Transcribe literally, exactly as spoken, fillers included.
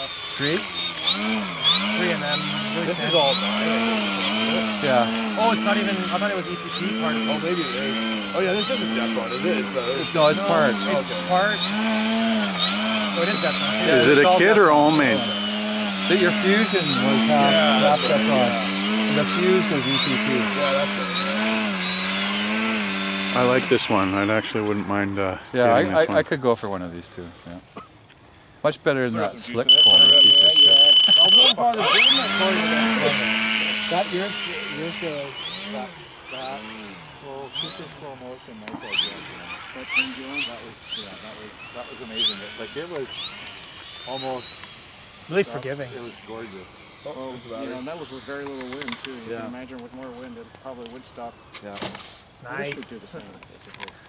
Three? Three and then really This ten. is all mine. Yeah. Oh, it's not even, I thought it was E P C part of it. Oh, maybe it is. Oh yeah, this isn't Defron, is it? It's, uh, it's, No, it's No, part. It's Okay. part. Oh, it is that one. Yeah, Is it it's a all kit or Defron. homemade? That your fusion was half, Yeah, half that's right. Defron. Yeah. And the fuse was E P C. yeah, that's right. I like this one. I actually wouldn't mind uh, Yeah, I, getting this I, one. I could go for one of these two. Yeah. Much better than Throw that some slick juice in it, foamy whatever. piece of shit. I won't bother doing that for you then. That, yours, yours goes, that, that, well, super slow motion, like that, yeah. That thing going? That was, yeah, that was, that was amazing. It, like, it was almost... Really forgiving. It was gorgeous. Oh, you know, and that was with very little wind too. You Yeah. can imagine with more wind, it probably would stop. Yeah. Nice. This should do the same, basically.